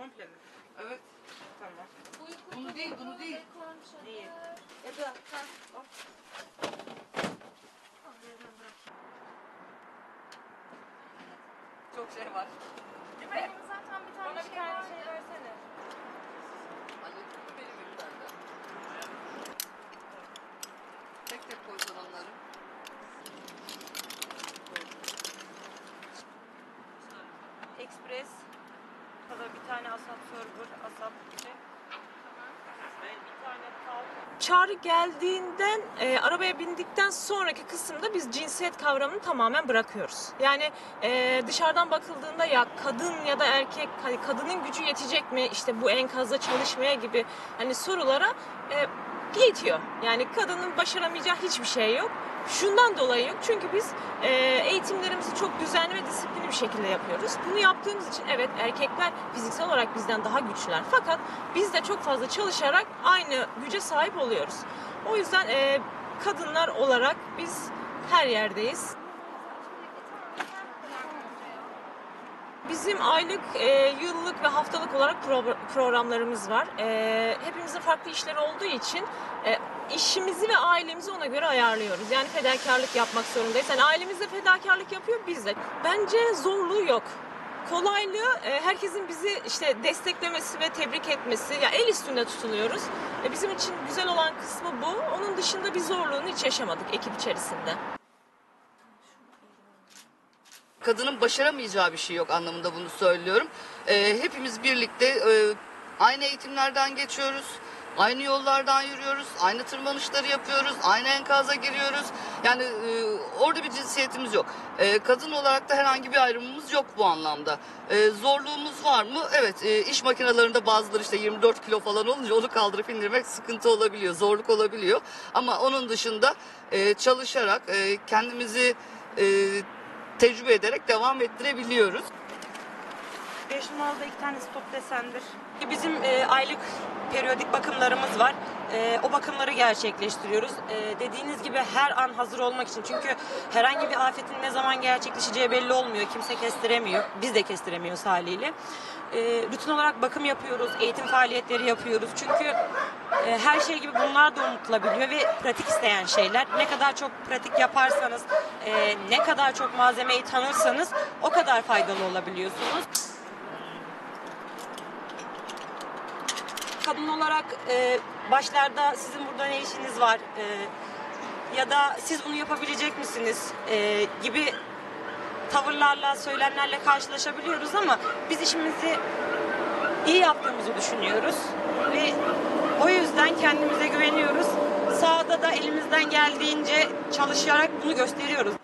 Komple mi? Evet. Tamam. Bunu değil, bunu değil. Neyi? Eda. Hop. Çok şey var. Değil mi? Benim zaten bir tane Bana bir tane şey versene. Hallettim mi benim elimden? Tek tek koysan onları. Ekspres. Burada bir tane asap server, asap gibi. Bir tane tav. Çağrı geldiğinden arabaya bindikten sonraki kısımda biz cinsiyet kavramını tamamen bırakıyoruz. Yani dışarıdan bakıldığında ya kadın ya da erkek, hani kadının gücü yetecek mi işte bu enkazda çalışmaya gibi hani sorulara yetiyor. Yani kadının başaramayacağı hiçbir şey yok. Şundan dolayı yok. Çünkü biz eğitimlerimizi çok düzenli ve disiplinli bir şekilde yapıyoruz. Bunu yaptığımız için evet erkekler fiziksel olarak bizden daha güçler. Fakat biz de çok fazla çalışarak aynı güce sahip oluyoruz. O yüzden kadınlar olarak biz her yerdeyiz. Bizim aylık, yıllık ve haftalık olarak programlarımız var. Hepimizin farklı işleri olduğu için işimizi ve ailemizi ona göre ayarlıyoruz. Yani fedakarlık yapmak zorundayız. Yani ailemiz de fedakarlık yapıyor, biz de. Bence zorluğu yok. Kolaylığı herkesin bizi işte desteklemesi ve tebrik etmesi. Ya el üstünde tutuluyoruz. Bizim için güzel olan kısmı bu. Onun dışında bir zorluğunu hiç yaşamadık ekip içerisinde. Kadının başaramayacağı bir şey yok anlamında bunu söylüyorum. Hepimiz birlikte aynı eğitimlerden geçiyoruz. Aynı yollardan yürüyoruz. Aynı tırmanışları yapıyoruz. Aynı enkaza giriyoruz. Yani orada bir cinsiyetimiz yok. Kadın olarak da herhangi bir ayrımımız yok bu anlamda. Zorluğumuz var mı? Evet. İş makinelerinde bazıları işte 24 kilo falan olunca onu kaldırıp indirmek sıkıntı olabiliyor. Zorluk olabiliyor. Ama onun dışında çalışarak kendimizi tecrübe ederek devam ettirebiliyoruz. 5 numaralı 2 tane stop desendir. Bizim aylık periyodik bakımlarımız var. O bakımları gerçekleştiriyoruz. Dediğiniz gibi her an hazır olmak için. Çünkü herhangi bir afetin ne zaman gerçekleşeceği belli olmuyor. Kimse kestiremiyor. Biz de kestiremiyoruz haliyle. Rutin olarak bakım yapıyoruz. Eğitim faaliyetleri yapıyoruz. Çünkü her şey gibi bunlar da unutulabiliyor ve pratik isteyen şeyler. Ne kadar çok pratik yaparsanız, ne kadar çok malzemeyi tanırsanız o kadar faydalı olabiliyorsunuz. Kadın olarak başlarda sizin burada ne işiniz var ya da siz bunu yapabilecek misiniz gibi tavırlarla, söylemlerle karşılaşabiliyoruz ama biz işimizi iyi yaptığımızı düşünüyoruz ve o yüzden kendimize güveniyoruz. Sahada da elimizden geldiğince çalışarak bunu gösteriyoruz.